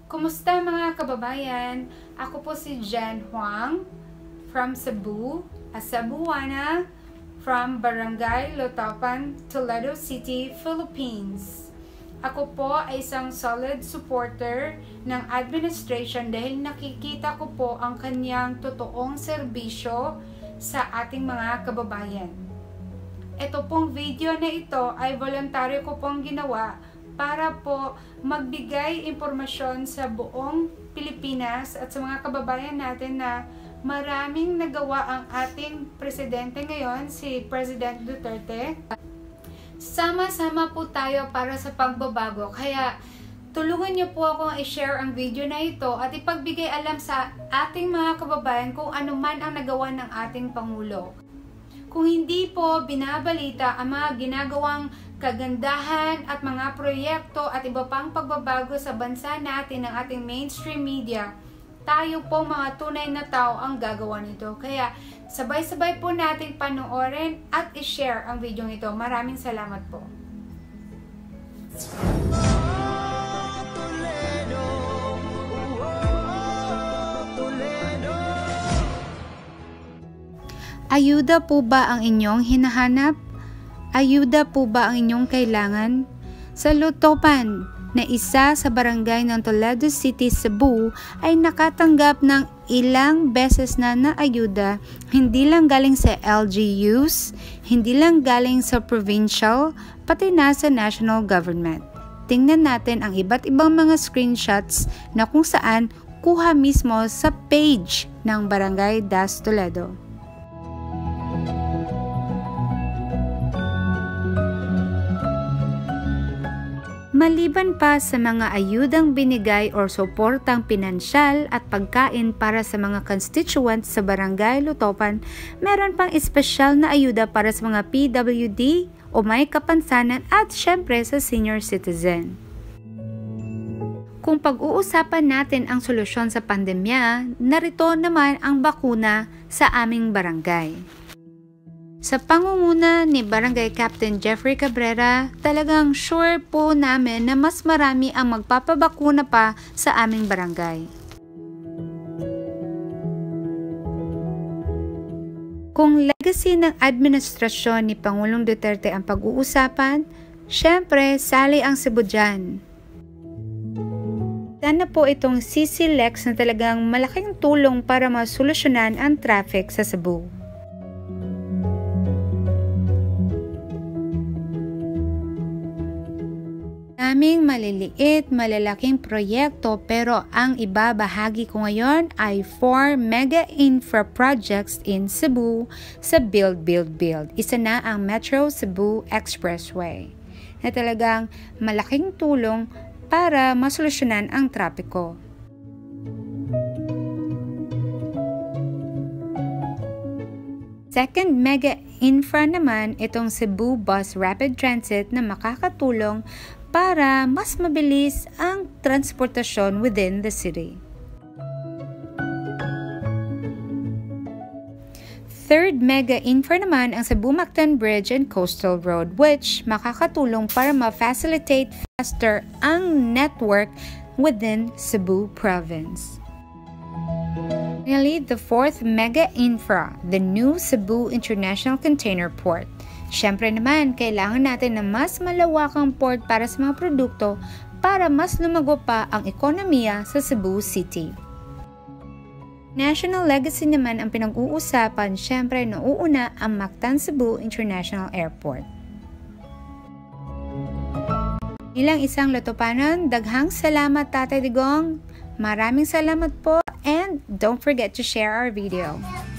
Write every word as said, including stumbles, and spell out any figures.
Kumusta mga kababayan? Ako po si Jen Huang from Cebu, a Cebuana from Barangay Lotopan, Toledo City, Philippines. Ako po ay isang solid supporter ng administration dahil nakikita ko po ang kanyang totoong serbisyo sa ating mga kababayan. Ito pong video na ito ay voluntaryo ko pong ginawa para po magbigay impormasyon sa buong Pilipinas at sa mga kababayan natin na maraming nagawa ang ating presidente ngayon, si President Duterte. Sama-sama po tayo para sa pagbabago. Kaya tulungan niyo po akong i-share ang video na ito at ipagbigay alam sa ating mga kababayan kung ano man ang nagawa ng ating Pangulo. Kung hindi po binabalita ang mga ginagawang kagandahan at mga proyekto at iba pang pagbabago sa bansa natin ng ating mainstream media, tayo po mga tunay na tao ang gagawa nito. Kaya sabay-sabay po nating panoorin at i-share ang video ito. Maraming salamat po. Ayuda po ba ang inyong hinahanap? Ayuda po ba ang inyong kailangan? Sa Lotopan, na isa sa barangay ng Toledo City, Cebu, ay nakatanggap ng ilang beses na na ayuda, hindi lang galing sa L G Us, hindi lang galing sa provincial, pati na sa national government. Tingnan natin ang iba't ibang mga screenshots na kung saan kuha mismo sa page ng Barangay Das Toledo. Maliban pa sa mga ayudang binigay o suportang pinansyal at pagkain para sa mga constituents sa Barangay Lotopan, meron pang espesyal na ayuda para sa mga P W D o may kapansanan at syempre sa senior citizen. Kung pag-uusapan natin ang solusyon sa pandemya, narito naman ang bakuna sa aming barangay. Sa pangunguna ni Barangay Captain Jeffrey Cabrera, talagang sure po namin na mas marami ang magpapabakuna pa sa aming barangay. Kung legacy ng administrasyon ni Pangulong Duterte ang pag-uusapan, syempre sali ang Cebu dyan. Sana po itong C C Lex na talagang malaking tulong para masolusyonan ang traffic sa Cebu. Aming maliliit, malalaking proyekto pero ang ibabahagi ko ngayon ay four mega infra projects in Cebu sa Build, Build, Build. Isa na ang Metro Cebu Expressway na talagang malaking tulong para masolusyonan ang trapiko. Second mega infra naman itong Cebu Bus Rapid Transit na makakatulong para mas mabilis ang transportasyon within the city. Third mega infra naman ang Cebu-Mactan Bridge and Coastal Road, which makakatulong para ma-facilitate faster ang network within Cebu Province. Finally, the fourth mega infra, the new Cebu International Container Port. Siyempre naman, kailangan natin ng mas malawakang port para sa mga produkto para mas lumago pa ang ekonomiya sa Cebu City. National legacy naman ang pinag-uusapan, siyempre nauuna ang Mactan Cebu International Airport. Bilang isang Lotopanon, daghang salamat Tatay Digong. Maraming salamat po and don't forget to share our video.